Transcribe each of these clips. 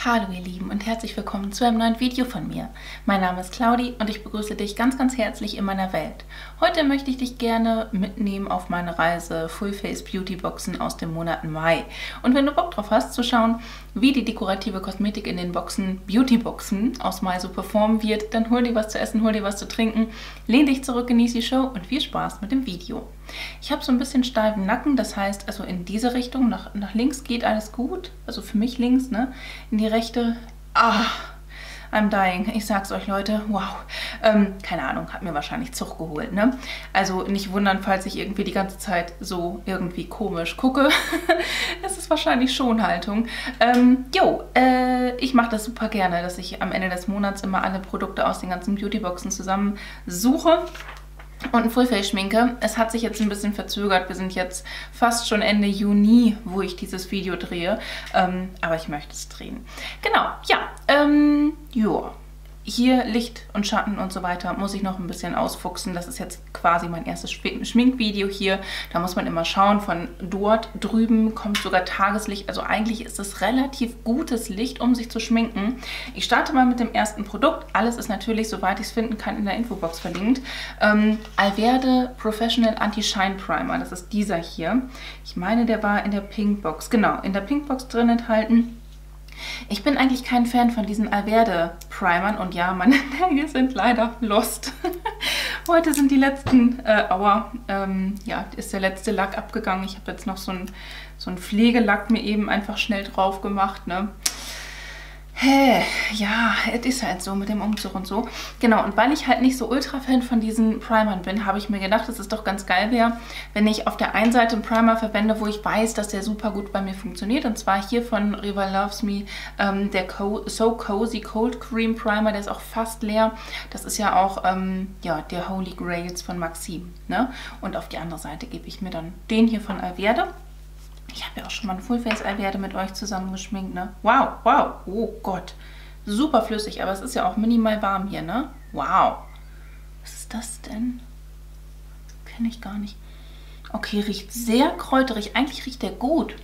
Hallo ihr Lieben und herzlich willkommen zu einem neuen Video von mir. Mein Name ist Claudi und ich begrüße dich ganz, ganz herzlich in meiner Welt. Heute möchte ich dich gerne mitnehmen auf meine Reise Full Face Beauty Boxen aus dem Monat Mai. Und wenn du Bock drauf hast zu schauen, wie die dekorative Kosmetik in den Boxen, Beauty Boxen aus Mai so performen wird, dann hol dir was zu essen, hol dir was zu trinken, lehn dich zurück, genieß die Show und viel Spaß mit dem Video. Ich habe so ein bisschen steifen Nacken, das heißt, also in diese Richtung, nach links geht alles gut, also für mich links, ne? In die rechte, I'm dying, ich sag's euch Leute, wow, keine Ahnung, hat mir wahrscheinlich Zug geholt, ne? Also nicht wundern, falls ich irgendwie die ganze Zeit so irgendwie komisch gucke, es ist wahrscheinlich Schonhaltung. Ich mache das super gerne, dass ich am Ende des Monats immer alle Produkte aus den ganzen Beautyboxen zusammen suche. Und Full-Face Schminke. Es hat sich jetzt ein bisschen verzögert. Wir sind jetzt fast schon Ende Juni, wo ich dieses Video drehe. Aber ich möchte es drehen. Genau, ja. Hier Licht und Schatten und so weiter muss ich noch ein bisschen ausfuchsen. Das ist jetzt quasi mein erstes Schminkvideo hier. Da muss man immer schauen, von dort drüben kommt sogar Tageslicht. Also eigentlich ist es relativ gutes Licht, um sich zu schminken. Ich starte mal mit dem ersten Produkt. Alles ist natürlich, soweit ich es finden kann, in der Infobox verlinkt. Alverde Professional Anti-Shine Primer. Das ist dieser hier. Ich meine, der war in der Pinkbox. Genau, in der Pinkbox drin enthalten. Ich bin eigentlich kein Fan von diesen Alverde-Primern und ja, meine Nägel sind leider lost. Heute sind die letzten, ist der letzte Lack abgegangen. Ich habe jetzt noch so einen Pflegelack mir eben einfach schnell drauf gemacht, ne? Ja, es ist halt so mit dem Umzug und so. Genau, und weil ich halt nicht so ultra Fan von diesen Primern bin, habe ich mir gedacht, dass es doch ganz geil wäre, wenn ich auf der einen Seite einen Primer verwende, wo ich weiß, dass der super gut bei mir funktioniert. Und zwar hier von Riva Loves Me, der So Cozy Cold Cream Primer, der ist auch fast leer. Das ist ja auch der Holy Grails von Maxim, ne? Und auf die andere Seite gebe ich mir dann den hier von Alverde. Ich habe ja auch schon mal ein Full-Face Alverde mit euch zusammen geschminkt, ne? Wow, wow, oh Gott. Super flüssig, aber es ist ja auch minimal warm hier, ne? Wow. Was ist das denn? Kenne ich gar nicht. Okay, riecht sehr kräuterig. Eigentlich riecht der gut.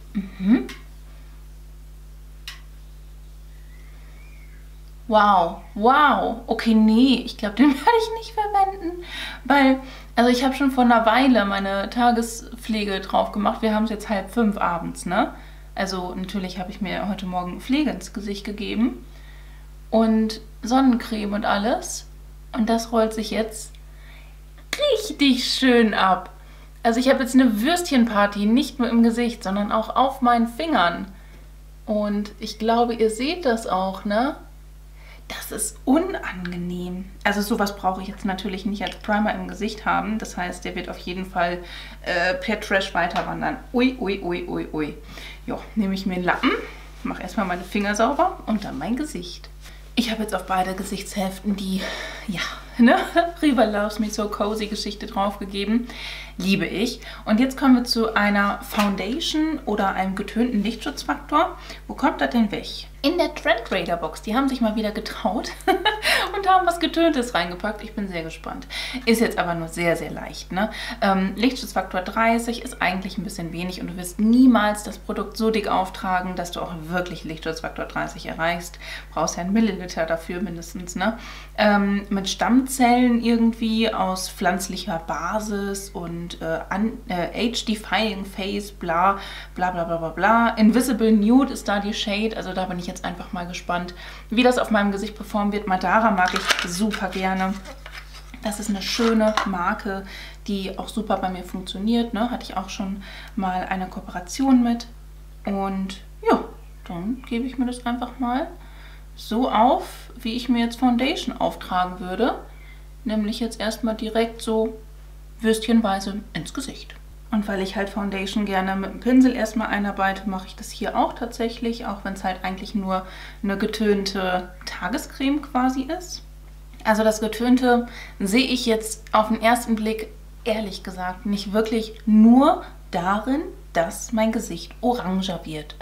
Wow, wow. Okay, nee, ich glaube, den werde ich nicht verwenden, weil, also ich habe schon vor einer Weile meine Tagespflege drauf gemacht. Wir haben es jetzt 4:30 abends, ne? Also natürlich habe ich mir heute Morgen Pflege ins Gesicht gegeben und Sonnencreme und alles. Und das rollt sich jetzt richtig schön ab. Also ich habe jetzt eine Würstchenparty, nicht nur im Gesicht, sondern auch auf meinen Fingern. Und ich glaube, ihr seht das auch, ne? Das ist unangenehm. Also sowas brauche ich jetzt natürlich nicht als Primer im Gesicht haben. Das heißt, der wird auf jeden Fall per Trash weiter wandern. Ui, ui, ui, ui, ui. Jo, nehme ich mir einen Lappen, mache erstmal meine Finger sauber und dann mein Gesicht. Ich habe jetzt auf beide Gesichtshälften die, Riva Loves Me So Cozy Geschichte draufgegeben. Liebe ich. Und jetzt kommen wir zu einer Foundation oder einem getönten Lichtschutzfaktor. Wo kommt das denn weg? In der Trend Raider Box. Die haben sich mal wieder getraut und haben was Getöntes reingepackt. Ich bin sehr gespannt. Ist jetzt aber nur sehr, sehr leicht, ne? Lichtschutzfaktor 30 ist eigentlich ein bisschen wenig und du wirst niemals das Produkt so dick auftragen, dass du auch wirklich Lichtschutzfaktor 30 erreichst. Brauchst ja 1 Milliliter dafür mindestens, ne? Mit Stammzellen irgendwie aus pflanzlicher Basis und Age-Defying Face, bla bla bla bla bla bla. Invisible Nude ist da die Shade, also da bin ich jetzt einfach mal gespannt, wie das auf meinem Gesicht performen wird. Madara mag ich super gerne. Das ist eine schöne Marke, die auch super bei mir funktioniert, ne? Hatte ich auch schon mal eine Kooperation mit. Und ja, dann gebe ich mir das einfach mal so auf, wie ich mir jetzt Foundation auftragen würde. Nämlich jetzt erstmal direkt so würstchenweise ins Gesicht. Und weil ich halt Foundation gerne mit dem Pinsel erstmal einarbeite, mache ich das hier auch tatsächlich, auch wenn es halt eigentlich nur eine getönte Tagescreme quasi ist. Also das Getönte sehe ich jetzt auf den ersten Blick, ehrlich gesagt, nicht wirklich nur darin, dass mein Gesicht oranger wird.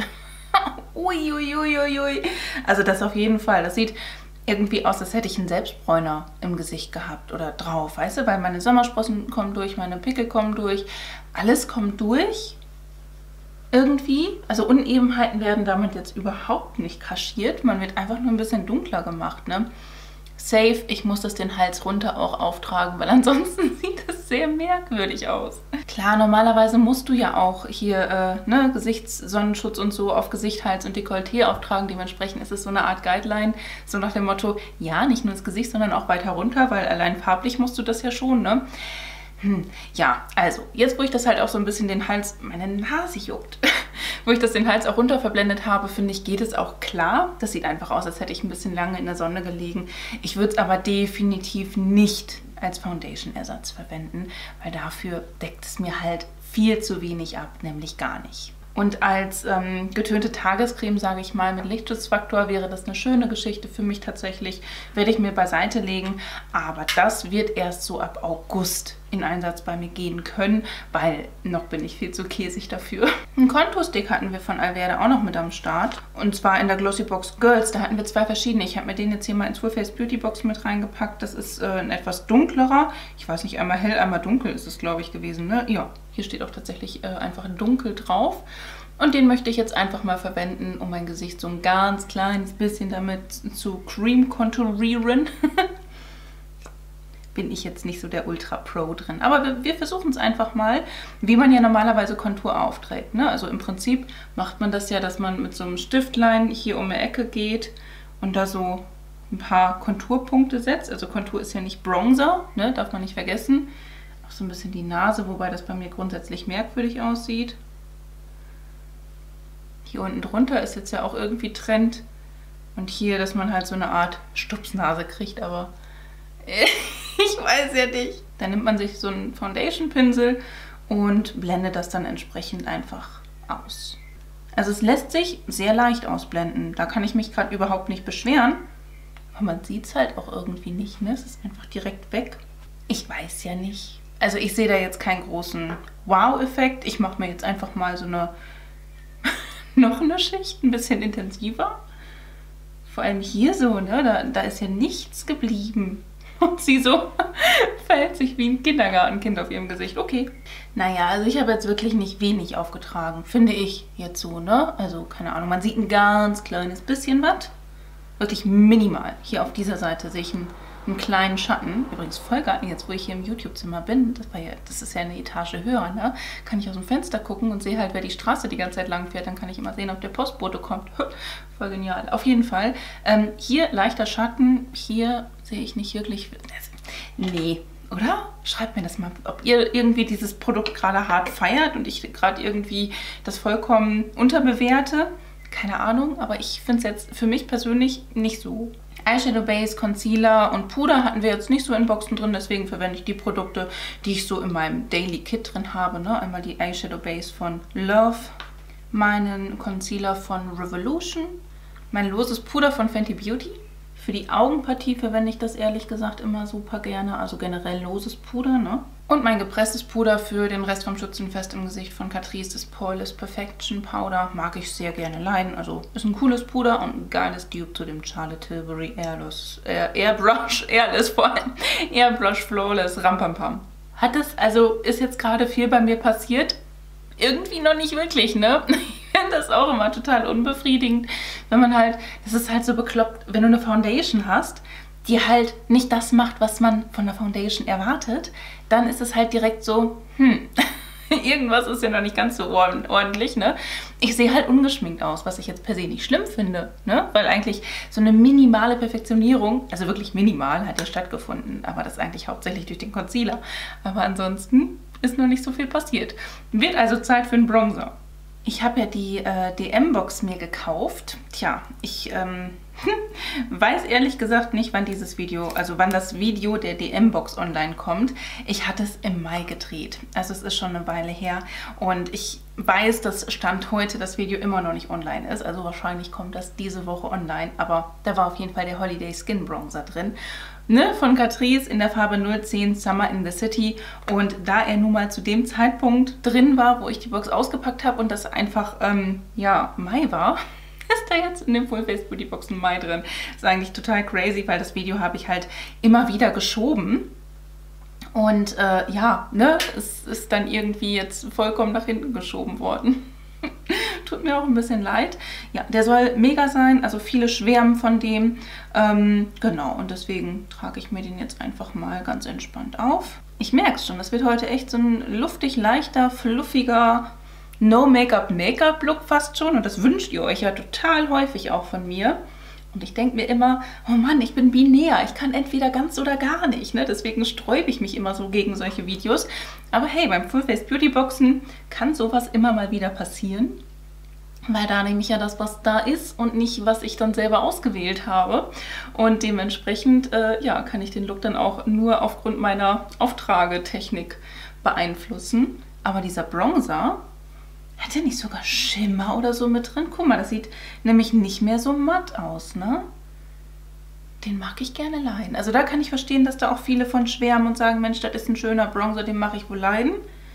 Uiuiuiui. Also das auf jeden Fall. Das sieht irgendwie aus, als hätte ich einen Selbstbräuner im Gesicht gehabt oder drauf, weißt du? Weil meine Sommersprossen kommen durch, meine Pickel kommen durch, alles kommt durch. irgendwie. Also Unebenheiten werden damit jetzt überhaupt nicht kaschiert. Man wird einfach nur ein bisschen dunkler gemacht, ne? Safe, ich muss das den Hals runter auch auftragen, weil ansonsten sieht das sehr merkwürdig aus. Klar, normalerweise musst du ja auch hier ne, Gesichtssonnenschutz und so auf Gesicht, Hals und Dekolleté auftragen. Dementsprechend ist es so eine Art Guideline, so nach dem Motto, ja, nicht nur das Gesicht, sondern auch weiter runter, weil allein farblich musst du das ja schon, ne? Ja, also, jetzt wo ich das halt auch so ein bisschen den Hals, meine Nase juckt, wo ich das den Hals auch runter verblendet habe, finde ich, geht es auch klar. Das sieht einfach aus, als hätte ich ein bisschen lange in der Sonne gelegen. Ich würde es aber definitiv nicht als Foundation-Ersatz verwenden, weil dafür deckt es mir halt viel zu wenig ab, nämlich gar nicht. Und als getönte Tagescreme, sage ich mal, mit Lichtschutzfaktor wäre das eine schöne Geschichte für mich tatsächlich. Werde ich mir beiseite legen, aber das wird erst so ab August in Einsatz bei mir gehen können, weil noch bin ich viel zu käsig dafür. Einen Konturstick hatten wir von Alverde auch noch mit am Start. Und zwar in der Glossybox Girls. Da hatten wir 2 verschiedene. Ich habe mir den jetzt hier mal ins Full Face Beauty Box mit reingepackt. Das ist ein etwas dunklerer. Ich weiß nicht, einmal hell, einmal dunkel ist es, glaube ich, gewesen. Ne? Ja, hier steht auch tatsächlich einfach dunkel drauf. Und den möchte ich jetzt einfach mal verwenden, um mein Gesicht so ein ganz kleines bisschen damit zu cream konturieren. Bin ich jetzt nicht so der Ultra-Pro drin. Aber wir versuchen es einfach mal, wie man ja normalerweise Kontur aufträgt. Ne? Also im Prinzip macht man das ja, dass man mit so einem Stiftlein hier um die Ecke geht und da so ein paar Konturpunkte setzt. Also Kontur ist ja nicht Bronzer, ne? Darf man nicht vergessen. Auch so ein bisschen die Nase, wobei das bei mir grundsätzlich merkwürdig aussieht. Hier unten drunter ist jetzt ja auch irgendwie Trend. Und hier, dass man halt so eine Art Stupsnase kriegt, aber ich weiß ja nicht. Dann nimmt man sich so einen Foundation-Pinsel und blendet das dann entsprechend einfach aus. Also es lässt sich sehr leicht ausblenden. Da kann ich mich gerade überhaupt nicht beschweren. Aber man sieht es halt auch irgendwie nicht, ne? Es ist einfach direkt weg. Ich weiß ja nicht. Also ich sehe da jetzt keinen großen Wow-Effekt. Ich mache mir jetzt einfach mal so eine noch eine Schicht, ein bisschen intensiver. Vor allem hier so, ne? Da ist ja nichts geblieben. Und sie so verhält sich wie ein Kindergartenkind auf ihrem Gesicht. Okay. Naja, also ich habe jetzt wirklich nicht wenig aufgetragen, finde ich jetzt so, ne? Also keine Ahnung, man sieht ein ganz kleines bisschen was. Wirklich minimal. Hier auf dieser Seite sehe ich einen kleinen Schatten. Übrigens voll geil, jetzt wo ich hier im YouTube-Zimmer bin, das ist ja eine Etage höher, ne? Kann ich aus dem Fenster gucken und sehe halt, wer die Straße die ganze Zeit lang fährt. Dann kann ich immer sehen, ob der Postbote kommt. Voll genial. Auf jeden Fall. Hier leichter Schatten. Hier sehe ich nicht wirklich... Nee, oder? Schreibt mir das mal, ob ihr irgendwie dieses Produkt gerade hart feiert und ich gerade irgendwie das vollkommen unterbewerte. Keine Ahnung, aber ich finde es jetzt für mich persönlich nicht so. Eyeshadow Base, Concealer und Puder hatten wir jetzt nicht so in Boxen drin, deswegen verwende ich die Produkte, die ich so in meinem Daily Kit drin habe. Ne? Einmal die Eyeshadow Base von Love, meinen Concealer von Revolution, mein loses Puder von Fenty Beauty. Für die Augenpartie verwende ich das ehrlich gesagt immer super gerne, also generell loses Puder, ne? Und mein gepresstes Puder für den Rest vom Schützenfest im Gesicht von Catrice, das Poreless Perfection Powder. Mag ich sehr gerne leiden. Also ist ein cooles Puder und ein geiles Dupe zu dem Charlotte Tilbury Airbrush Flawless Rampampam. Ist jetzt gerade viel bei mir passiert? Irgendwie noch nicht wirklich, ne? Ich finde das auch immer total unbefriedigend, wenn man halt, das ist halt so bekloppt, wenn du eine Foundation hast, die halt nicht das macht, was man von der Foundation erwartet, dann ist es halt direkt so, irgendwas ist ja noch nicht ganz so ordentlich, ne? Ich sehe halt ungeschminkt aus, was ich jetzt per se nicht schlimm finde, ne? Weil eigentlich so eine minimale Perfektionierung, also wirklich minimal, hat ja stattgefunden, aber das eigentlich hauptsächlich durch den Concealer. Aber ansonsten ist noch nicht so viel passiert. Wird also Zeit für einen Bronzer. Ich habe ja die DM-Box mir gekauft. Tja, ich weiß ehrlich gesagt nicht, wann wann das Video der DM-Box online kommt. Ich hatte es im Mai gedreht. Also es ist schon eine Weile her. Und ich weiß, dass Stand heute das Video immer noch nicht online ist. Also wahrscheinlich kommt das diese Woche online. Aber da war auf jeden Fall der Holiday Skin Bronzer drin. Ne, von Catrice in der Farbe 010 Summer in the City. Und da er nun mal zu dem Zeitpunkt drin war, wo ich die Box ausgepackt habe und das einfach, ja, Mai war, ist da jetzt in dem Full Face Beauty Box ein Mai drin. Das ist eigentlich total crazy, weil das Video habe ich halt immer wieder geschoben. Und ja, ne, es ist dann irgendwie jetzt vollkommen nach hinten geschoben worden. Tut mir auch ein bisschen leid. Ja, der soll mega sein, also viele schwärmen von dem. Genau, und deswegen trage ich mir den jetzt einfach mal ganz entspannt auf. Ich merke es schon, das wird heute echt so ein luftig, leichter, fluffiger No-Make-up-Make-up-Look fast schon. Und das wünscht ihr euch ja total häufig auch von mir. Und ich denke mir immer, oh Mann, ich bin binär, ich kann entweder ganz oder gar nicht. Ne? Deswegen sträube ich mich immer so gegen solche Videos. Aber hey, beim Full Face Beauty Boxen kann sowas immer mal wieder passieren. Weil da nehme ich ja das, was da ist und nicht, was ich dann selber ausgewählt habe. Und dementsprechend, ja, kann ich den Look dann auch nur aufgrund meiner Auftragetechnik beeinflussen. Aber dieser Bronzer, hat der nicht sogar Schimmer oder so mit drin? Guck mal, das sieht nämlich nicht mehr so matt aus, ne? Den mag ich gerne leiden. Also da kann ich verstehen, dass da auch viele von schwärmen und sagen, Mensch, das ist ein schöner Bronzer, den mache ich wohl leiden.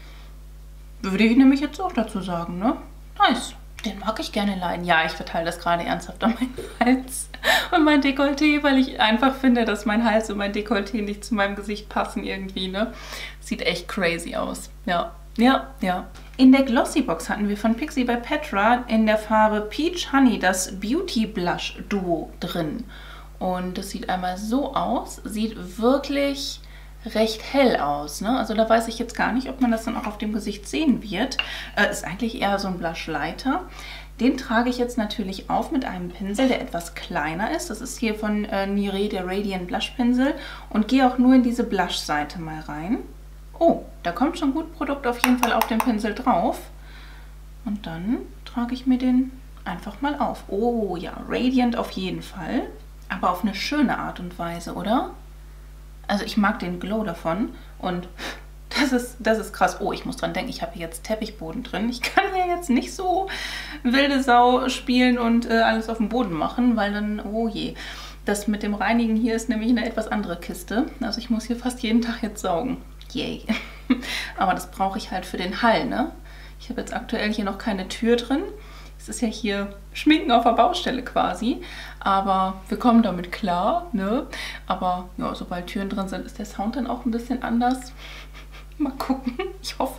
Würde ich nämlich jetzt auch dazu sagen, ne? Nice. Den mag ich gerne leiden. Ja, ich verteile das gerade ernsthaft an meinen Hals und mein Dekolleté, weil ich einfach finde, dass mein Hals und mein Dekolleté nicht zu meinem Gesicht passen irgendwie, ne? Sieht echt crazy aus. Ja, ja, ja. In der Glossy Box hatten wir von Pixi by Petra in der Farbe Peach Honey das Beauty Blush Duo drin. Und das sieht einmal so aus, sieht wirklich recht hell aus, ne? Also da weiß ich jetzt gar nicht, ob man das dann auch auf dem Gesicht sehen wird. Ist eigentlich eher so ein Blush-Lighter. Den trage ich jetzt natürlich auf mit einem Pinsel, der etwas kleiner ist. Das ist hier von Niré, der Radiant Blush Pinsel. Und gehe auch nur in diese Blush-Seite mal rein. Oh, da kommt schon gut Produkt auf jeden Fall auf den Pinsel drauf. Und dann trage ich mir den einfach mal auf. Oh ja, Radiant auf jeden Fall. Aber auf eine schöne Art und Weise, oder? Also ich mag den Glow davon und das ist krass. Oh, ich muss dran denken, ich habe hier jetzt Teppichboden drin. Ich kann hier jetzt nicht so wilde Sau spielen und alles auf dem Boden machen, weil dann, oh je. Das mit dem Reinigen hier ist nämlich eine etwas andere Kiste. Also ich muss hier fast jeden Tag jetzt saugen. Yay. Aber das brauche ich halt für den Hall, ne? Ich habe jetzt aktuell hier noch keine Tür drin. Es ist ja hier Schminken auf der Baustelle quasi, aber wir kommen damit klar, ne? Aber ja, sobald Türen drin sind, ist der Sound dann auch ein bisschen anders. Mal gucken, ich hoffe.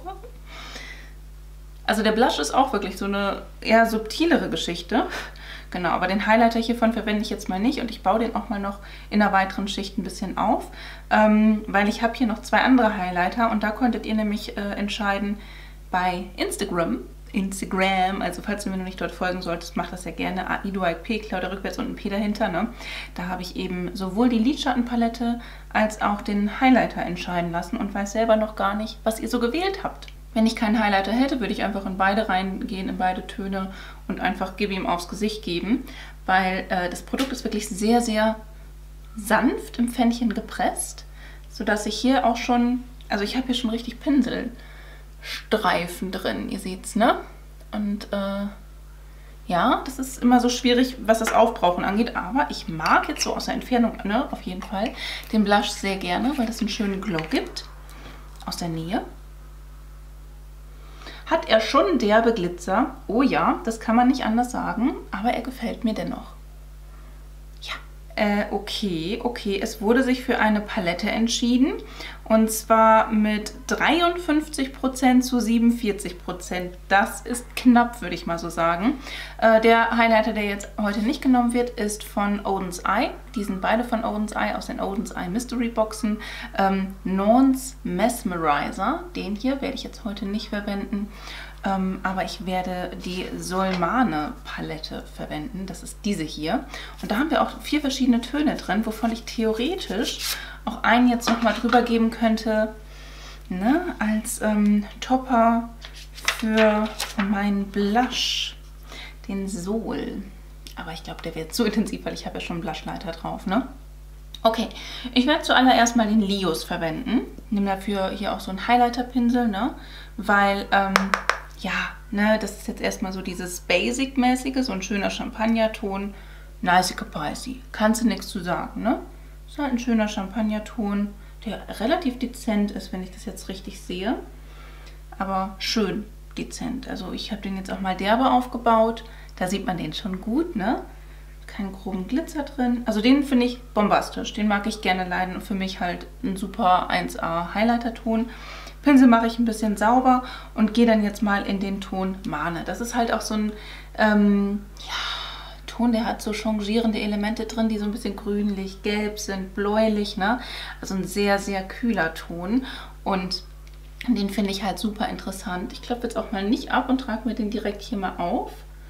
Also der Blush ist auch wirklich so eine eher subtilere Geschichte. Genau, aber den Highlighter hiervon verwende ich jetzt mal nicht und ich baue den auch mal noch in einer weiteren Schicht ein bisschen auf, weil ich habe hier noch zwei andere Highlighter und da konntet ihr nämlich entscheiden bei Instagram, also falls du mir noch nicht dort folgen solltest, mach das ja gerne. AIDOIP, Claudia rückwärts und ein P dahinter, ne? Da habe ich eben sowohl die Lidschattenpalette als auch den Highlighter entscheiden lassen und weiß selber noch gar nicht, was ihr so gewählt habt. Wenn ich keinen Highlighter hätte, würde ich einfach in beide reingehen, in beide Töne und einfach Gib ihm aufs Gesicht geben, weil das Produkt ist wirklich sehr, sehr sanft im Pfännchen gepresst, sodass ich hier auch schon, also ich habe hier schon richtig Pinselstreifen drin, ihr seht's, ne? Und ja, das ist immer so schwierig, was das Aufbrauchen angeht, aber ich mag jetzt so aus der Entfernung, ne, auf jeden Fall, den Blush sehr gerne, weil das einen schönen Glow gibt, aus der Nähe. Hat er schon derbe Glitzer? Oh ja, das kann man nicht anders sagen, aber er gefällt mir dennoch. Ja, okay, es wurde sich für eine Palette entschieden und zwar mit 53% zu 47%. Das ist knapp, würde ich mal so sagen. Der Highlighter, der jetzt heute nicht genommen wird, ist von Oden's Eye. Die sind beide von Oden's Eye aus den Oden's Eye Mystery Boxen. Norns Mesmerizer, den hier werde ich jetzt heute nicht verwenden. Aber ich werde die Solmane Palette verwenden. Das ist diese hier. Und da haben wir auch 4 verschiedene Töne drin, wovon ich theoretisch auch einen jetzt nochmal drüber geben könnte, ne, als Topper für meinen Blush, den Sol. Aber ich glaube, der wird zu intensiv, weil ich habe ja schon einen Blushlighter drauf, ne? Okay, ich werde zuallererst mal den Lios verwenden. Nehme dafür hier auch so einen Highlighter-Pinsel, ne? Weil, ja, ne, das ist jetzt erstmal so dieses Basic-mäßige, so ein schöner Champagnerton. Nice Capaci. Kannst du nichts zu sagen, ne? Ist halt ein schöner Champagnerton, der relativ dezent ist, wenn ich das jetzt richtig sehe. Aber schön dezent. Also ich habe den jetzt auch mal derbe aufgebaut. Da sieht man den schon gut, ne? Keinen groben Glitzer drin. Also den finde ich bombastisch. Den mag ich gerne leiden und für mich halt ein super 1A Highlighter-Ton. Pinsel mache ich ein bisschen sauber und gehe dann jetzt mal in den Ton Mahne. Das ist halt auch so ein Ton, der hat so changierende Elemente drin, die so ein bisschen grünlich, gelb sind, bläulich, ne? Also ein sehr, sehr kühler Ton und den finde ich halt super interessant. Ich klappe jetzt auch mal nicht ab und trage mir den direkt hier mal auf.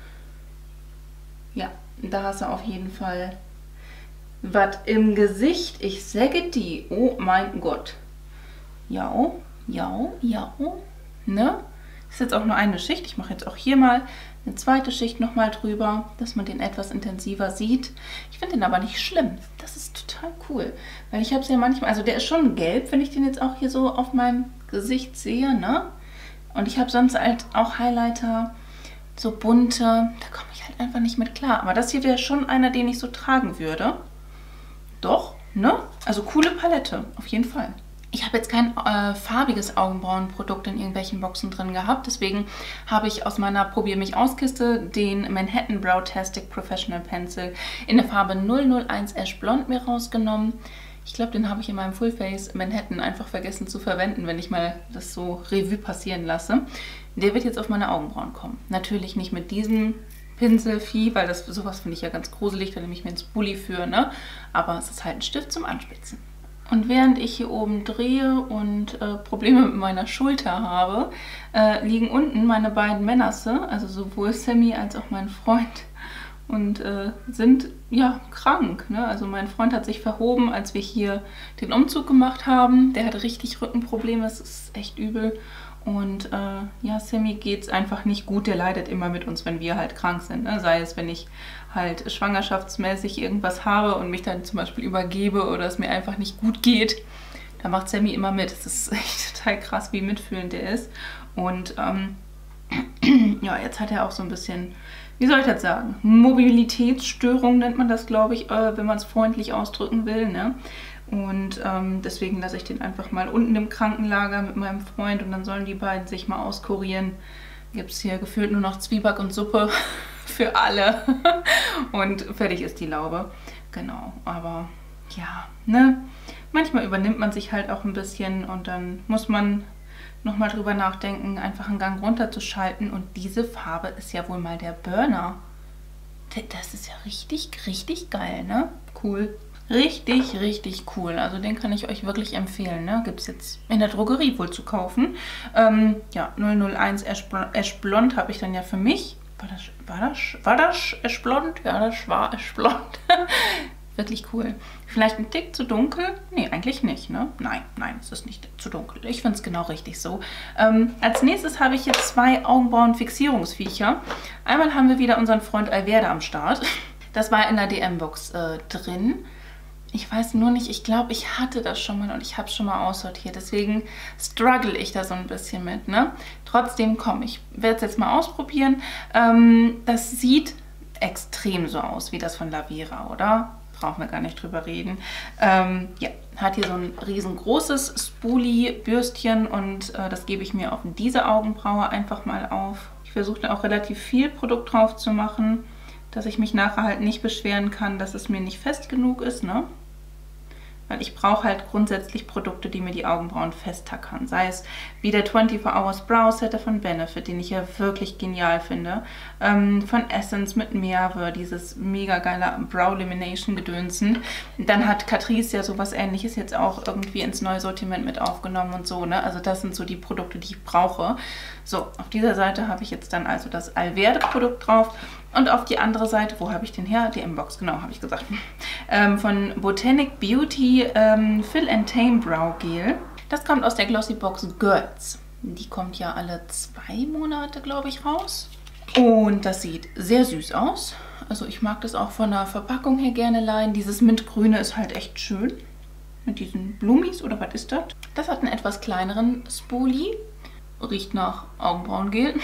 Ja, da hast du auf jeden Fall was im Gesicht. Ich sage die. Oh mein Gott. Ja, ja, ja. Ne? Ist jetzt auch nur eine Schicht. Ich mache jetzt auch hier mal eine zweite Schicht nochmal drüber, dass man den etwas intensiver sieht. Ich finde den aber nicht schlimm. Das ist total cool. Weil ich habe es ja manchmal, also der ist schon gelb, wenn ich den jetzt auch hier so auf meinem Gesicht sehe, ne? Und ich habe sonst halt auch Highlighter, so bunte, da komme ich halt einfach nicht mit klar. Aber das hier wäre schon einer, den ich so tragen würde. Doch, ne? Also coole Palette, auf jeden Fall. Ich habe jetzt kein farbiges Augenbrauenprodukt in irgendwelchen Boxen drin gehabt. Deswegen habe ich aus meiner Probier-mich-aus-Kiste den Manhattan Brow-Tastic Professional Pencil in der Farbe 001 Ash Blond mir rausgenommen. Ich glaube, den habe ich in meinem Full Face Manhattan einfach vergessen zu verwenden, wenn ich mal das so Revue passieren lasse. Der wird jetzt auf meine Augenbrauen kommen. Natürlich nicht mit diesem Pinselvieh, weil das sowas finde ich ja ganz gruselig, da nehme ich mir ins Bulli für, ne? Aber es ist halt ein Stift zum Anspitzen. Und während ich hier oben drehe und Probleme mit meiner Schulter habe, liegen unten meine beiden Mänasse, also sowohl Sammy als auch mein Freund, und sind ja krank. Ne? Also mein Freund hat sich verhoben, als wir hier den Umzug gemacht haben. Der hat richtig Rückenprobleme, es ist echt übel. Und ja, Sammy geht es einfach nicht gut, der leidet immer mit uns, wenn wir halt krank sind. Ne? Sei es, wenn ich halt schwangerschaftsmäßig irgendwas habe und mich dann zum Beispiel übergebe oder es mir einfach nicht gut geht, da macht Sammy immer mit. Es ist echt total krass, wie mitfühlend der ist. Und ja, jetzt hat er auch so ein bisschen, wie soll ich das sagen, Mobilitätsstörung nennt man das, glaube ich, wenn man es freundlich ausdrücken will, ne? Und deswegen lasse ich den einfach mal unten im Krankenlager mit meinem Freund und dann sollen die beiden sich mal auskurieren. Gibt es hier gefühlt nur noch Zwieback und Suppe für alle und fertig ist die Laube. Genau, aber ja, ne? Manchmal übernimmt man sich halt auch ein bisschen und dann muss man nochmal drüber nachdenken, einfach einen Gang runterzuschalten. Und diese Farbe ist ja wohl mal der Burner. Das ist ja richtig, richtig geil, ne? Cool. Richtig, richtig cool. Also den kann ich euch wirklich empfehlen. Ne? Gibt es jetzt in der Drogerie wohl zu kaufen. Ja, 001 Ash Blond habe ich dann ja für mich. War das Ash Blond? Ja, das war Ash Blond. Wirklich cool. Vielleicht ein Tick zu dunkel? Nee, eigentlich nicht, ne? Nein, es ist nicht zu dunkel. Ich finde es genau richtig so. Als nächstes habe ich jetzt zwei Augenbrauen-Fixierungsviecher. Einmal haben wir wieder unseren Freund Alverde am Start. Das war in der DM-Box drin. Ich weiß nur nicht, ich glaube, ich hatte das schon mal und ich habe es schon mal aussortiert. Deswegen struggle ich da so ein bisschen mit, ne? Trotzdem, komm, ich werde es jetzt mal ausprobieren. Das sieht extrem so aus wie das von Lavera, oder? Brauchen wir gar nicht drüber reden. Ja, hat hier so ein riesengroßes Spoolie-Bürstchen und das gebe ich mir auf diese Augenbraue einfach mal auf. Ich versuche da auch relativ viel Produkt drauf zu machen, dass ich mich nachher halt nicht beschweren kann, dass es mir nicht fest genug ist, ne? Weil ich brauche halt grundsätzlich Produkte, die mir die Augenbrauen festtackern. Sei es wie der 24 Hours Brow Setter von Benefit, den ich ja wirklich genial finde. Von Essence mit Meerwe, dieses mega geile Brow Lamination Gedönsen. Dann hat Catrice ja sowas Ähnliches jetzt auch irgendwie ins neue Sortiment mit aufgenommen und so, ne? Also das sind so die Produkte, die ich brauche. So, auf dieser Seite habe ich jetzt dann also das Alverde Produkt drauf. Und auf die andere Seite, wo habe ich den her? Die M-Box, genau, habe ich gesagt. Von Botanic Beauty Fill and Tame Brow Gel. Das kommt aus der Glossy Box Girls. Die kommt ja alle 2 Monate, glaube ich, raus. Und das sieht sehr süß aus. Also ich mag das auch von der Verpackung her gerne leihen. Dieses Mintgrüne ist halt echt schön. Mit diesen Blumis, oder was ist das? Das hat einen etwas kleineren Spoolie. Riecht nach Augenbrauengel.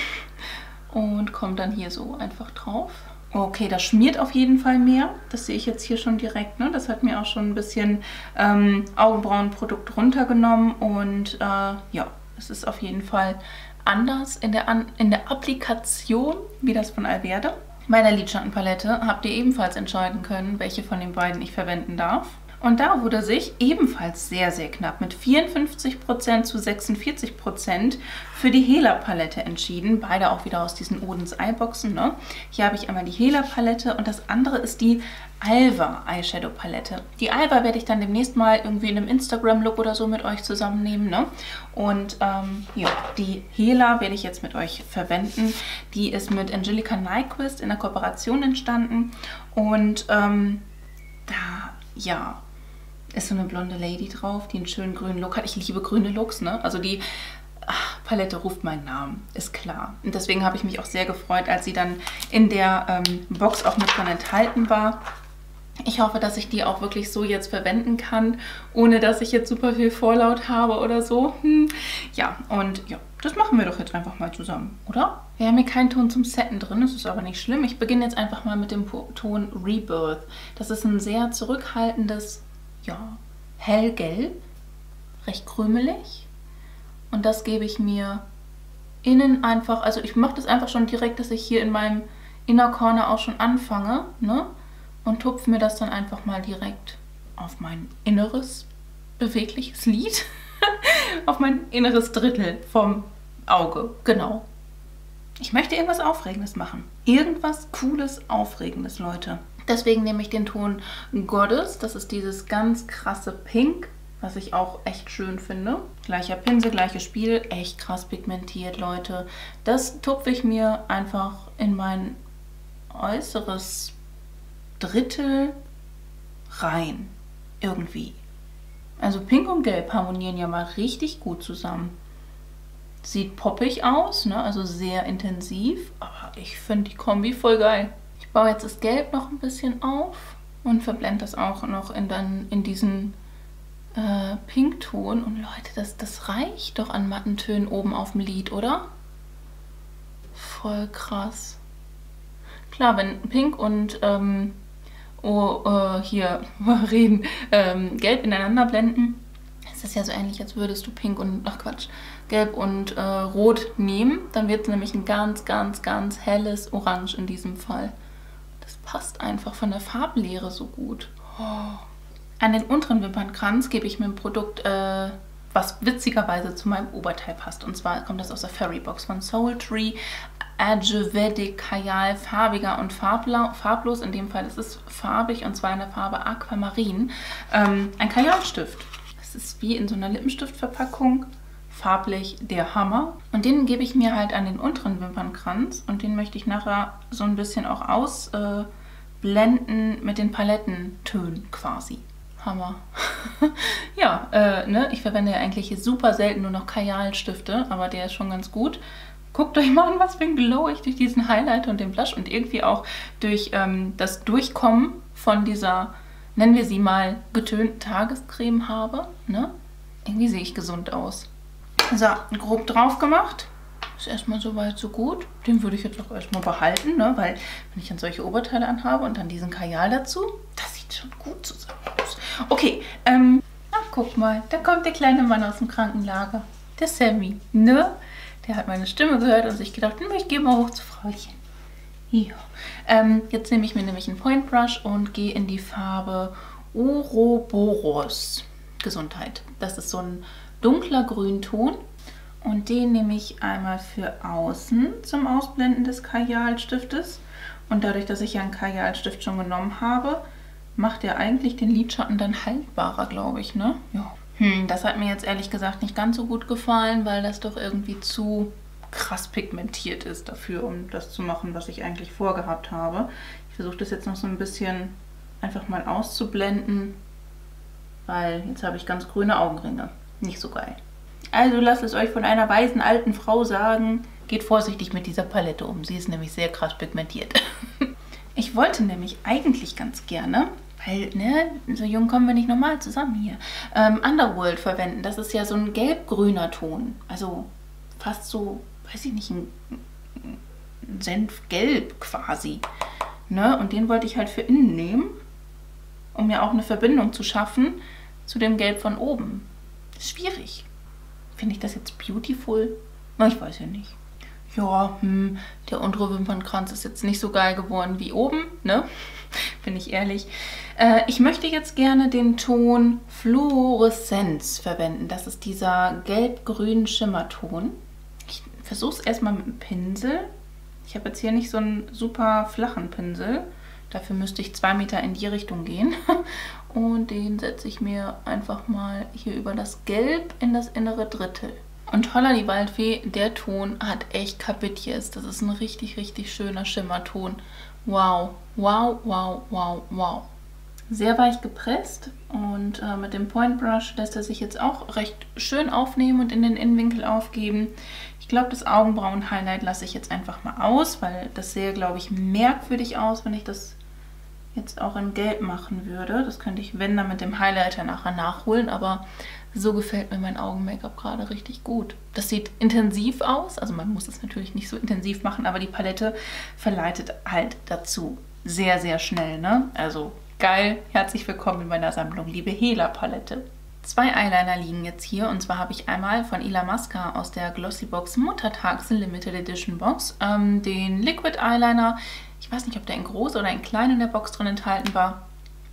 Und kommt dann hier so einfach drauf. Okay, das schmiert auf jeden Fall mehr. Das sehe ich jetzt hier schon direkt. Ne? Das hat mir auch schon ein bisschen Augenbrauenprodukt runtergenommen. Und ja, es ist auf jeden Fall anders in der Applikation wie das von Alverde. Bei der Lidschattenpalette habt ihr ebenfalls entscheiden können, welche von den beiden ich verwenden darf. Und da wurde sich ebenfalls sehr, sehr knapp mit 54% zu 46% für die Hela-Palette entschieden. Beide auch wieder aus diesen Odens Eyeboxen, ne? Hier habe ich einmal die Hela-Palette und das andere ist die Alva Eyeshadow Palette. Die Alva werde ich dann demnächst mal irgendwie in einem Instagram-Look oder so mit euch zusammennehmen, ne? Und ja, die Hela werde ich jetzt mit euch verwenden. Die ist mit Angelica Nyquist in der Kooperation entstanden. Und da, ja, ist so eine blonde Lady drauf, die einen schönen grünen Look hat. Ich liebe grüne Looks, ne? Also die Palette ruft meinen Namen, ist klar. Und deswegen habe ich mich auch sehr gefreut, als sie dann in der Box auch mit drin enthalten war. Ich hoffe, dass ich die auch wirklich so jetzt verwenden kann, ohne dass ich jetzt super viel Vorlaut habe oder so. Ja, und ja, das machen wir doch jetzt einfach mal zusammen, oder? Wir haben hier keinen Ton zum Setten drin, das ist aber nicht schlimm. Ich beginne jetzt einfach mal mit dem Ton Rebirth. Das ist ein sehr zurückhaltendes, ja, hellgelb, recht krümelig. Und das gebe ich mir innen einfach, also ich mache das einfach schon direkt, dass ich hier in meinem Inner Corner auch schon anfange, ne? Und tupfe mir das dann einfach mal direkt auf mein inneres, bewegliches Lid. Auf mein inneres Drittel vom Auge, genau. Ich möchte irgendwas Aufregendes machen. Irgendwas Cooles, Aufregendes, Leute. Deswegen nehme ich den Ton Goddess. Das ist dieses ganz krasse Pink, was ich auch echt schön finde. Gleicher Pinsel, gleiches Spiel. Echt krass pigmentiert, Leute. Das tupfe ich mir einfach in mein äußeres Drittel rein. Irgendwie. Also Pink und Gelb harmonieren ja mal richtig gut zusammen. Sieht poppig aus, ne? Also sehr intensiv. Aber ich finde die Kombi voll geil. Ich baue jetzt das Gelb noch ein bisschen auf und verblende das auch noch in diesen Pinkton. Und Leute, das reicht doch an matten Tönen oben auf dem Lid, oder? Voll krass. Klar, wenn Pink und Gelb ineinander blenden, ist das ja so ähnlich, als würdest du Pink und, ach Quatsch, Gelb und Rot nehmen. Dann wird es nämlich ein ganz, ganz, ganz helles Orange in diesem Fall. Das passt einfach von der Farblehre so gut. Oh. An den unteren Wimpernkranz gebe ich mir ein Produkt, was witzigerweise zu meinem Oberteil passt. Und zwar kommt das aus der Fairy Box von Soul Tree. Ayurvedic Kajal, farbiger und farblos. In dem Fall ist es farbig und zwar in der Farbe Aquamarin. Ein Kajalstift. Das ist wie in so einer Lippenstiftverpackung. Farblich der Hammer. Und den gebe ich mir halt an den unteren Wimpernkranz. Und den möchte ich nachher so ein bisschen auch ausblenden mit den Palettentönen quasi. Hammer. Ja, ne? Ich verwende ja eigentlich super selten nur noch Kajalstifte, aber der ist schon ganz gut. Guckt euch mal an, was für ein Glow ich durch diesen Highlighter und den Blush und irgendwie auch durch das Durchkommen von dieser, nennen wir sie mal, getönten Tagescreme habe. Ne? Irgendwie sehe ich gesund aus. So, grob drauf gemacht. Ist erstmal soweit so gut. Den würde ich jetzt auch erstmal behalten, ne? Weil wenn ich dann solche Oberteile anhabe und dann diesen Kajal dazu, das sieht schon gut zusammen aus. Okay, ach, guck mal, da kommt der kleine Mann aus dem Krankenlager. Der Sammy, ne? Der hat meine Stimme gehört und sich gedacht, ich gehe mal hoch zu Frauchen. Ja. Jetzt nehme ich mir nämlich einen Point Brush und gehe in die Farbe Ouroboros. Gesundheit. Das ist so ein dunkler Grünton. Und den nehme ich einmal für außen zum Ausblenden des Kajalstiftes. Und dadurch, dass ich ja einen Kajalstift schon genommen habe, macht er eigentlich den Lidschatten dann haltbarer, glaube ich, ne? Ja. Das hat mir jetzt ehrlich gesagt nicht ganz so gut gefallen, weil das doch irgendwie zu krass pigmentiert ist dafür, um das zu machen, was ich eigentlich vorgehabt habe. Ich versuche das jetzt noch so ein bisschen einfach mal auszublenden, weil jetzt habe ich ganz grüne Augenringe. Nicht so geil. Also lasst es euch von einer weisen alten Frau sagen, geht vorsichtig mit dieser Palette um. Sie ist nämlich sehr krass pigmentiert. Ich wollte nämlich eigentlich ganz gerne, weil, ne, so jung kommen wir nicht normal zusammen hier, Underworld verwenden. Das ist ja so ein gelb-grüner Ton. Also fast so, weiß ich nicht, ein Senfgelb quasi. Ne? Und den wollte ich halt für innen nehmen, um mir auch eine Verbindung zu schaffen zu dem Gelb von oben. Das ist schwierig. Finde ich das jetzt beautiful? Na, ich weiß ja nicht. Ja, der untere Wimpernkranz ist jetzt nicht so geil geworden wie oben, ne? Bin ich ehrlich. Ich möchte jetzt gerne den Ton Fluoreszenz verwenden. Das ist dieser gelb-grün Schimmerton. Ich versuche es erstmal mit dem Pinsel. Ich habe jetzt hier nicht so einen super flachen Pinsel. Dafür müsste ich 2 Meter in die Richtung gehen. Und den setze ich mir einfach mal hier über das Gelb in das innere Drittel. Und holla die Waldfee, der Ton hat echt Kapitjes. Das ist ein richtig, richtig schöner Schimmerton. Wow, wow, wow, wow, wow. Sehr weich gepresst und mit dem Point Brush lässt er sich jetzt auch recht schön aufnehmen und in den Innenwinkel aufgeben. Ich glaube, das Augenbrauen-Highlight lasse ich jetzt einfach mal aus, weil das sähe, glaube ich, merkwürdig aus, wenn ich das jetzt auch in Gelb machen würde. Das könnte ich, wenn, dann mit dem Highlighter nachher nachholen, aber so gefällt mir mein Augen-Make-up gerade richtig gut. Das sieht intensiv aus, also man muss es natürlich nicht so intensiv machen, aber die Palette verleitet halt dazu. Sehr, sehr schnell, ne? Also geil, herzlich willkommen in meiner Sammlung, liebe Hela-Palette. 2 Eyeliner liegen jetzt hier und zwar habe ich einmal von Illamasqua aus der Glossybox Muttertags Limited Edition Box den Liquid Eyeliner. Ich weiß nicht, ob der in groß oder in klein in der Box drin enthalten war.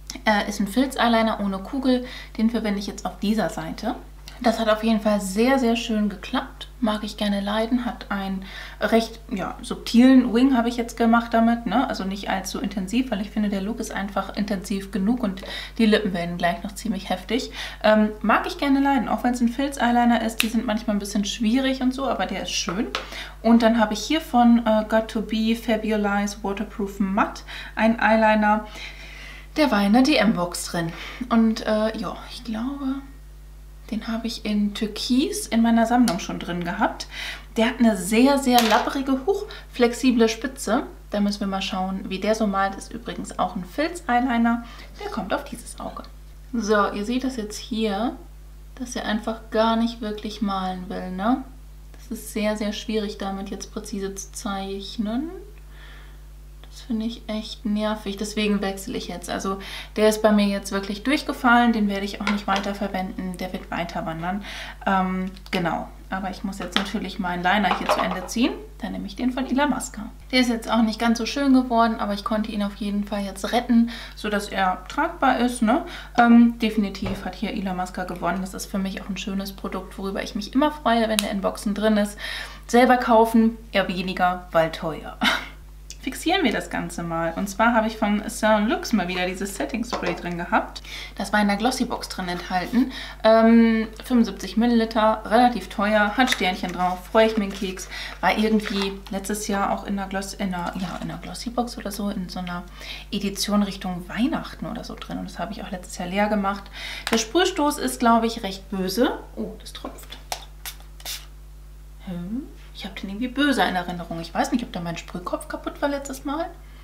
Ist ein Filz-Eyeliner ohne Kugel. Den verwende ich jetzt auf dieser Seite. Das hat auf jeden Fall sehr, sehr schön geklappt. Mag ich gerne leiden. Hat einen recht subtilen Wing habe ich jetzt gemacht damit. Ne? Also nicht allzu intensiv, weil ich finde, der Look ist einfach intensiv genug und die Lippen werden gleich noch ziemlich heftig. Mag ich gerne leiden, auch wenn es ein Filz-Eyeliner ist. Die sind manchmal ein bisschen schwierig und so, aber der ist schön. Und dann habe ich hier von Got2b Fabulize Waterproof Matte einen Eyeliner. Der war in der DM-Box drin. Und ich glaube, den habe ich in Türkis in meiner Sammlung schon drin gehabt. Der hat eine sehr, sehr lapprige, hochflexible Spitze. Da müssen wir mal schauen, wie der so malt. Ist übrigens auch ein Filz-Eyeliner. Der kommt auf dieses Auge. So, ihr seht das jetzt hier, dass er einfach gar nicht wirklich malen will, ne? Das ist sehr, sehr schwierig, damit jetzt präzise zu zeichnen. Das finde ich echt nervig, deswegen wechsle ich jetzt. Also der ist bei mir jetzt wirklich durchgefallen, den werde ich auch nicht weiter verwenden, der wird weiter wandern. Genau, aber ich muss jetzt natürlich meinen Liner hier zu Ende ziehen, dann nehme ich den von Illamasqua. Der ist jetzt auch nicht ganz so schön geworden, aber ich konnte ihn auf jeden Fall jetzt retten, sodass er tragbar ist. Ne? Definitiv hat hier Illamasqua gewonnen, das ist für mich auch ein schönes Produkt, worüber ich mich immer freue, wenn der in Boxen drin ist. Selber kaufen, eher weniger, weil teuer. Fixieren wir das Ganze mal. Und zwar habe ich von Saint Luxe mal wieder dieses Setting Spray drin gehabt. Das war in der Glossybox drin enthalten. 75 Milliliter, relativ teuer, hat Sternchen drauf, freue ich mir einen Keks. War irgendwie letztes Jahr auch in der Glossybox oder so, in so einer Edition Richtung Weihnachten oder so drin. Und das habe ich auch letztes Jahr leer gemacht. Der Sprühstoß ist, glaube ich, recht böse. Oh, das tropft. Ich habe den irgendwie böse in Erinnerung. Ich weiß nicht, ob da mein Sprühkopf kaputt war letztes Mal.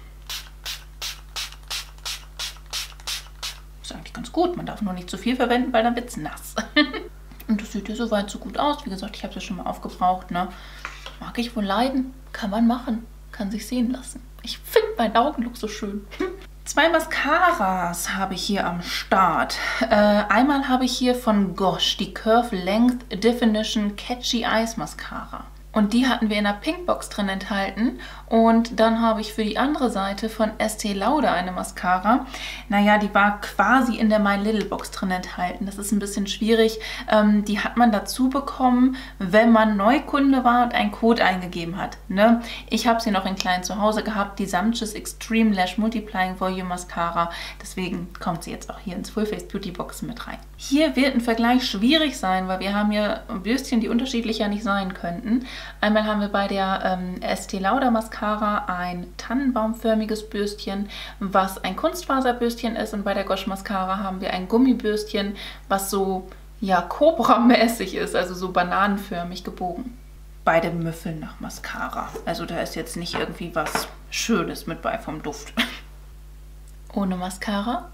Ist eigentlich ganz gut. Man darf nur nicht zu viel verwenden, weil dann wird es nass. Und das sieht ja soweit so gut aus. Wie gesagt, ich habe es ja schon mal aufgebraucht. Ne? Mag ich wohl leiden. Kann man machen. Kann sich sehen lassen. Ich finde meinen Augenlook so schön. 2 Mascaras habe ich hier am Start. Einmal habe ich hier von Gosh die Curve Length Definition Catchy Eyes Mascara. Und die hatten wir in der Pinkbox drin enthalten. Und dann habe ich für die andere Seite von Estée Lauder eine Mascara. Naja, die war quasi in der My Little Box drin enthalten. Das ist ein bisschen schwierig. Die hat man dazu bekommen, wenn man Neukunde war und einen Code eingegeben hat. Ne? Ich habe sie noch in klein zu Hause gehabt. Die Sumptuous Extreme Lash Multiplying Volume Mascara. Deswegen kommt sie jetzt auch hier ins Full Face Beauty Box mit rein. Hier wird ein Vergleich schwierig sein, weil wir haben hier Bürstchen, die unterschiedlicher nicht sein könnten. Einmal haben wir bei der Estée Lauder Mascara ein tannenbaumförmiges Bürstchen, was ein Kunstfaserbürstchen ist. Und bei der Gosh Mascara haben wir ein Gummibürstchen, was so, ja, Cobra-mäßig ist, also so bananenförmig gebogen. Beide müffeln nach Mascara. Also da ist jetzt nicht irgendwie was Schönes mit bei vom Duft. Ohne Mascara.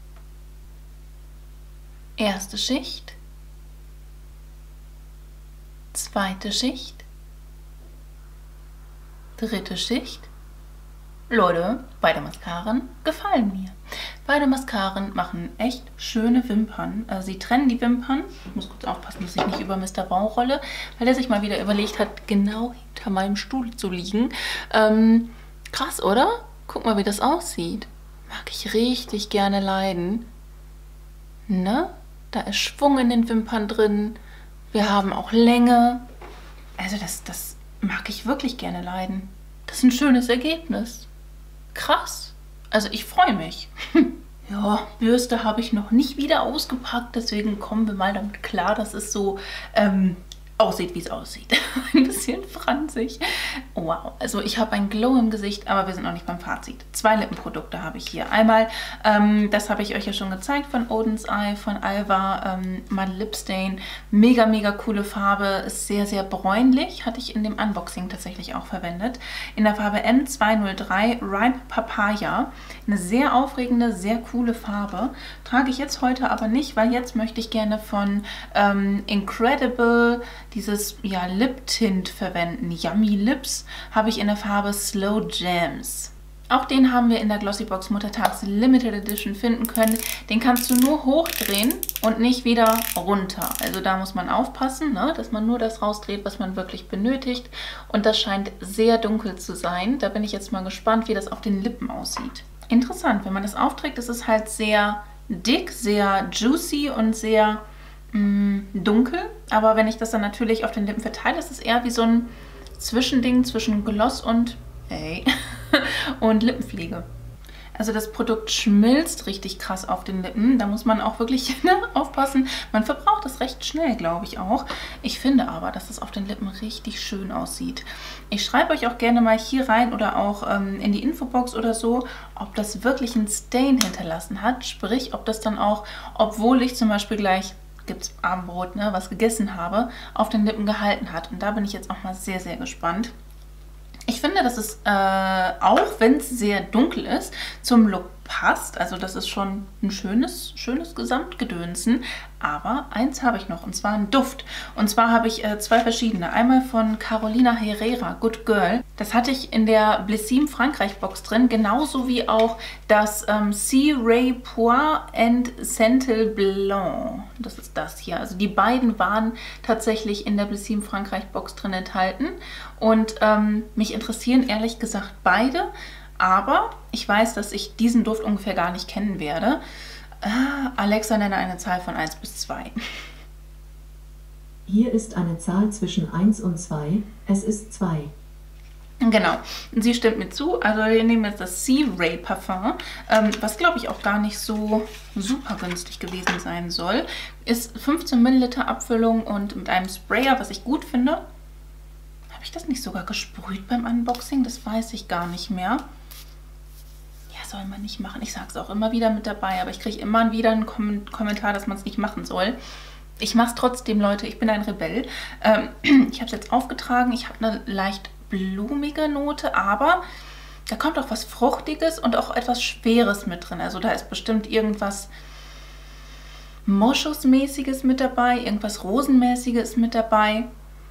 Erste Schicht. Zweite Schicht. Dritte Schicht. Leute, beide Mascaren gefallen mir. Beide Mascaren machen echt schöne Wimpern. Sie trennen die Wimpern. Ich muss kurz aufpassen, dass ich nicht über Mr. Wow rolle, weil er sich mal wieder überlegt hat, genau hinter meinem Stuhl zu liegen. Krass, oder? Guck mal, wie das aussieht. Mag ich richtig gerne leiden. Ne? Da ist Schwung in den Wimpern drin. Wir haben auch Länge. Also das mag ich wirklich gerne leiden. Das ist ein schönes Ergebnis. Krass. Also ich freue mich. Ja, Bürste habe ich noch nicht wieder ausgepackt, deswegen kommen wir mal damit klar, dass es so aussieht, wie es aussieht. Ein bisschen franzig. Wow, also ich habe ein Glow im Gesicht, aber wir sind noch nicht beim Fazit. 2 Lippenprodukte habe ich hier. Einmal, das habe ich euch ja schon gezeigt, von Oden's Eye, von Alba, Matte Lip Stain. Mega, mega coole Farbe, ist sehr, sehr bräunlich. Hatte ich in dem Unboxing tatsächlich auch verwendet. In der Farbe M203 Ripe Papaya. Eine sehr aufregende, sehr coole Farbe. Trage ich jetzt heute aber nicht, weil jetzt möchte ich gerne von Incredible dieses Lip Tint verwenden. Yummy Lips habe ich in der Farbe Slow Jams. Auch den haben wir in der Glossybox Muttertags Limited Edition finden können. Den kannst du nur hochdrehen und nicht wieder runter. Also da muss man aufpassen, ne, dass man nur das rausdreht, was man wirklich benötigt. Und das scheint sehr dunkel zu sein. Da bin ich jetzt mal gespannt, wie das auf den Lippen aussieht. Interessant, wenn man das aufträgt, ist es halt sehr dick, sehr juicy und sehr dunkel, aber wenn ich das dann natürlich auf den Lippen verteile, ist es eher wie so ein Zwischending zwischen Gloss und und Lippenpflege. Also das Produkt schmilzt richtig krass auf den Lippen, da muss man auch wirklich aufpassen. Man verbraucht es recht schnell, glaube ich auch. Ich finde aber, dass es auf den Lippen richtig schön aussieht. Ich schreibe euch auch gerne mal hier rein oder auch in die Infobox oder so, ob das wirklich einen Stain hinterlassen hat, sprich, ob das dann auch, obwohl ich zum Beispiel gleich gibt's Abendbrot, ne, was gegessen habe, auf den Lippen gehalten hat. Und da bin ich jetzt auch mal sehr, sehr gespannt. Ich finde, dass es, auch wenn es sehr dunkel ist, zum Look passt. Also das ist schon ein schönes Gesamtgedönsen. Aber eins habe ich noch, und zwar einen Duft. Und zwar habe ich 2 verschiedene. Einmal von Carolina Herrera, Good Girl. Das hatte ich in der Blissim Frankreich Box drin. Genauso wie auch das Sea Ray Poir and Sentel Blanc. Das ist das hier. Also die beiden waren tatsächlich in der Blissim Frankreich Box drin enthalten. Und mich interessieren ehrlich gesagt beide. Aber ich weiß, dass ich diesen Duft ungefähr gar nicht kennen werde. Alexa, nenne eine Zahl von 1 bis 2. Hier ist eine Zahl zwischen 1 und 2. Es ist 2. Genau, sie stimmt mir zu. Also wir nehmen jetzt das Sea Ray Parfum, was glaube ich auch gar nicht so super günstig gewesen sein soll. Ist 15 Milliliter Abfüllung und mit einem Sprayer, was ich gut finde. Habe ich das nicht sogar gesprüht beim Unboxing? Das weiß ich gar nicht mehr. Soll man nicht machen. Ich sage es auch immer wieder mit dabei, aber ich kriege immer wieder einen Kommentar, dass man es nicht machen soll. Ich mache es trotzdem, Leute. Ich bin ein Rebell. Ich habe es jetzt aufgetragen. Ich habe eine leicht blumige Note, aber da kommt auch was Fruchtiges und auch etwas Schweres mit drin. Also da ist bestimmt irgendwas Moschusmäßiges mit dabei, irgendwas Rosenmäßiges mit dabei.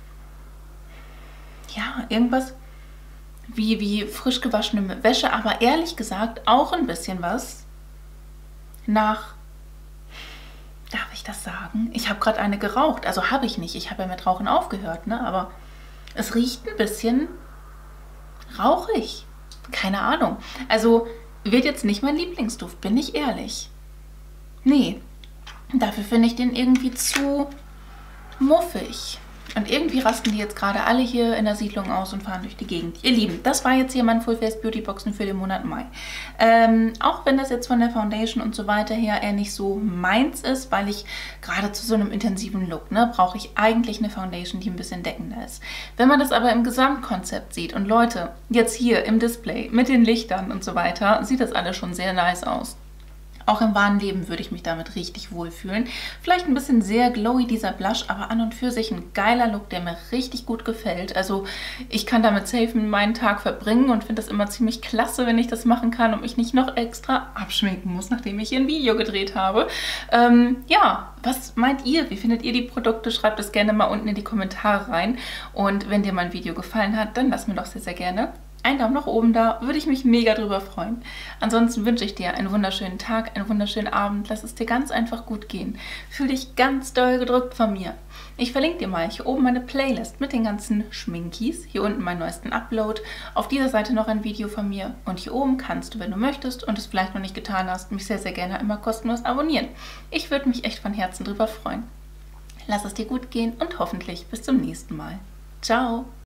Ja, irgendwas wie frisch gewaschene Wäsche, aber ehrlich gesagt auch ein bisschen was nach, darf ich das sagen? Ich habe gerade eine geraucht, also habe ich nicht, ich habe ja mit Rauchen aufgehört, ne? Aber es riecht ein bisschen rauchig, keine Ahnung. Also wird jetzt nicht mein Lieblingsduft, bin ich ehrlich. Nee, dafür finde ich den irgendwie zu muffig. Und irgendwie rasten die jetzt gerade alle hier in der Siedlung aus und fahren durch die Gegend. Ihr Lieben, das war jetzt hier mein Full Face Beauty Boxen für den Monat Mai. Auch wenn das jetzt von der Foundation und so weiter her eher nicht so meins ist, weil ich gerade zu so einem intensiven Look, ne, brauche ich eigentlich eine Foundation, die ein bisschen deckender ist. Wenn man das aber im Gesamtkonzept sieht und Leute, jetzt hier im Display mit den Lichtern und so weiter, sieht das alles schon sehr nice aus. Auch im wahren Leben würde ich mich damit richtig wohlfühlen. Vielleicht ein bisschen sehr glowy dieser Blush, aber an und für sich ein geiler Look, der mir richtig gut gefällt. Also ich kann damit safe meinen Tag verbringen und finde das immer ziemlich klasse, wenn ich das machen kann und mich nicht noch extra abschminken muss, nachdem ich hier ein Video gedreht habe. Ja, was meint ihr? Wie findet ihr die Produkte? Schreibt es gerne mal unten in die Kommentare rein. Und wenn dir mein Video gefallen hat, dann lass mir doch sehr, sehr gerne einen Daumen nach oben da, würde ich mich mega drüber freuen. Ansonsten wünsche ich dir einen wunderschönen Tag, einen wunderschönen Abend. Lass es dir ganz einfach gut gehen. Fühl dich ganz doll gedrückt von mir. Ich verlinke dir mal hier oben meine Playlist mit den ganzen Schminkies. Hier unten meinen neuesten Upload. Auf dieser Seite noch ein Video von mir. Und hier oben kannst du, wenn du möchtest und es vielleicht noch nicht getan hast, mich sehr, sehr gerne einmal kostenlos abonnieren. Ich würde mich echt von Herzen drüber freuen. Lass es dir gut gehen und hoffentlich bis zum nächsten Mal. Ciao!